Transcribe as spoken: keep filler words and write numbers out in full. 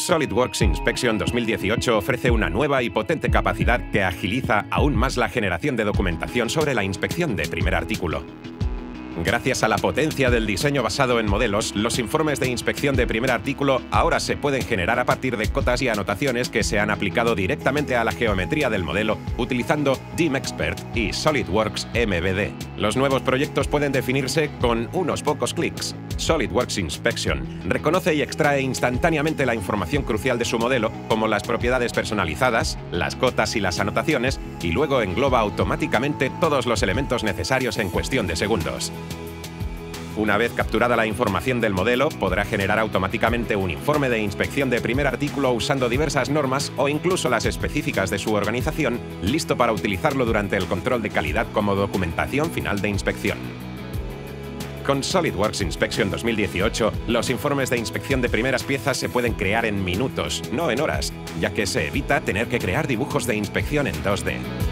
SolidWorks Inspection dos mil dieciocho ofrece una nueva y potente capacidad que agiliza aún más la generación de documentación sobre la inspección de primer artículo. Gracias a la potencia del diseño basado en modelos, los informes de inspección de primer artículo ahora se pueden generar a partir de cotas y anotaciones que se han aplicado directamente a la geometría del modelo utilizando DIMExpert y SolidWorks M V D. Los nuevos proyectos pueden definirse con unos pocos clics. SolidWorks Inspection reconoce y extrae instantáneamente la información crucial de su modelo, como las propiedades personalizadas, las cotas y las anotaciones, y luego engloba automáticamente todos los elementos necesarios en cuestión de segundos. Una vez capturada la información del modelo, podrá generar automáticamente un informe de inspección de primer artículo usando diversas normas o incluso las específicas de su organización, listo para utilizarlo durante el control de calidad como documentación final de inspección. Con SolidWorks Inspection dos mil dieciocho, los informes de inspección de primeras piezas se pueden crear en minutos, no en horas, ya que se evita tener que crear dibujos de inspección en dos D.